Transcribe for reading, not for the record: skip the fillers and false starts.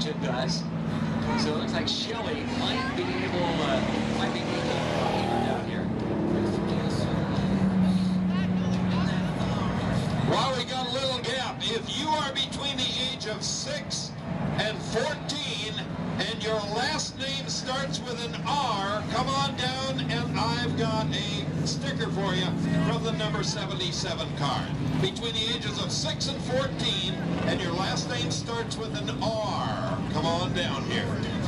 it does. So it looks like Shelley might be able down here. Well, we got a little gap. If you are between the age of 6 and 14 and your last name starts with an R, come on down and I've got a sticker for you from the number 77 card. Between the ages of 6 and 14 and your last name starts with an R, come on down here.